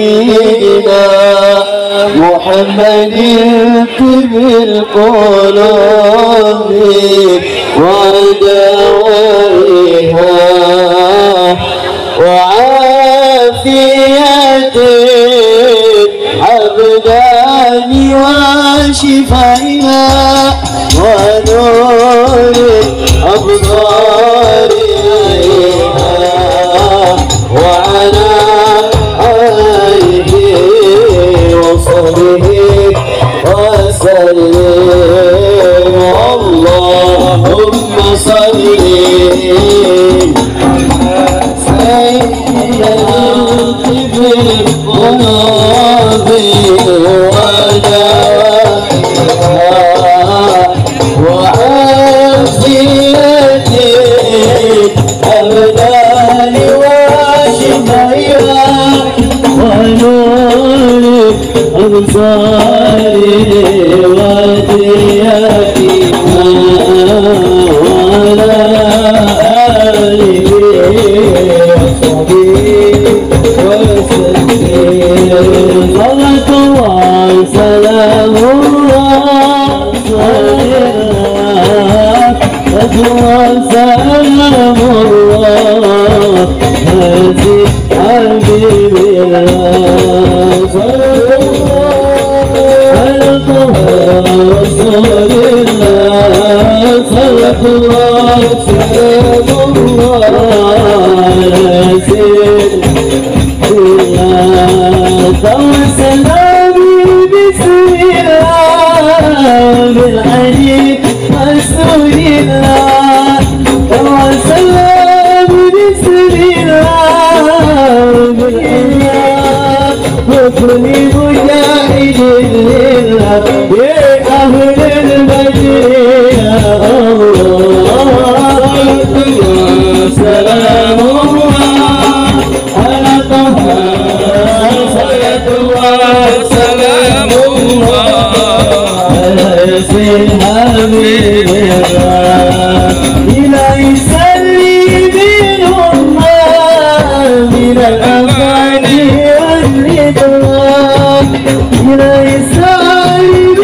نبينا محمد طب القلوب ودوائها وعافية الأبدان وشفائها ونور الأبصار وعلى آله وصحبه وسلم اللهم صل سيدنا طب القلوب ودوائها وعافية الأبدان وشفائها ونور الأبصار وضيائها وعلى آله وصحبه وسلم صلاة الله سلام الله وسلام الله هدي حبيب الله صلى على طه رسول الله صلى الله سلام الله توسلامي بسم الله بالحديث رسول الله توسلامي بسم الله بالحديث وكل مجاهد لله يا أهل المدينة الله سلام الله على طه سلام الله على حبيب الله إلهي سلم الله من الأمان والرضا إلهي سلم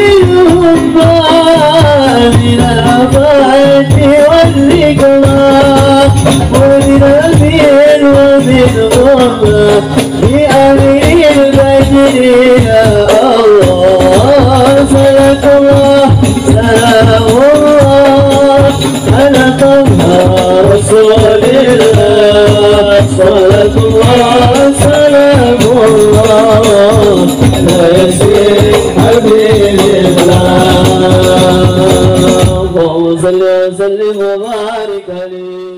الله من الأمان والرضا ومن أمين ومن الله بأمين البدر يا الله صلاة الله سلام الله على طه رسول الله صلاة الله سلام الله ياسين حبيب الله اللهم صل وسلم وبارك عليه.